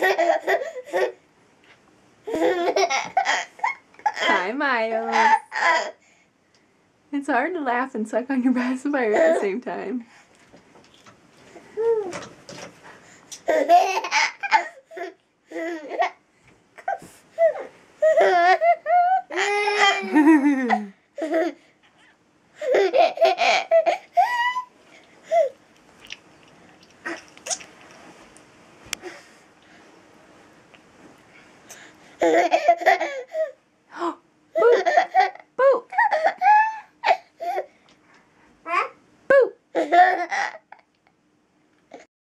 Hi, Miles. It's hard to laugh and suck on your pacifier at the same time.